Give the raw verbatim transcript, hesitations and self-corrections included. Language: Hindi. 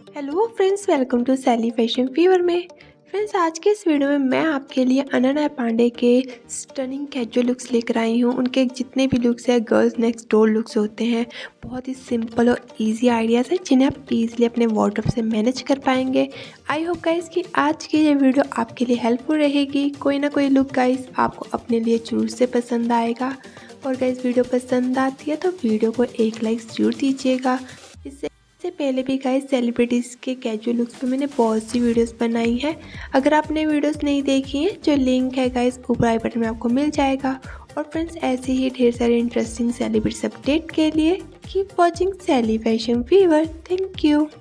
Hello friends, welcome to Sally fashion fever में। फ्रेंड्स, आज के इस वीडियो में मैं आपके लिए अनन्या पांडे के स्टनिंग कैजुअल लुक्स लेकर आई हूँ। उनके जितने भी लुक्स हैं गर्ल्स नेक्स्ट डोर लुक्स होते हैं, बहुत ही सिंपल और इजी आइडियाज़ हैं जिन्हें आप इजीली अपने वार्डरोब से मैनेज कर पाएंगे। आई होप गाइस कि आज की ये वीडियो आपके लिए हेल्पफुल रहेगी। कोई ना कोई लुक गाइस आपको अपने लिए जरूर से पसंद आएगा। और गाइस वीडियो पसंद आती है तो वीडियो को एक लाइक ज़रूर दीजिएगा। इससे इससे पहले भी गाइस सेलिब्रिटीज़ के कैजुअल लुक्स पे मैंने बहुत सी वीडियोस बनाई हैं। अगर आपने वीडियोस नहीं देखी हैं, जो लिंक है गाइस ऊपर आई बटन में आपको मिल जाएगा। और फ्रेंड्स, ऐसे ही ढेर सारे इंटरेस्टिंग सेलिब्रिटीज अपडेट के लिए keep watching Sally fashion fever. Thank you.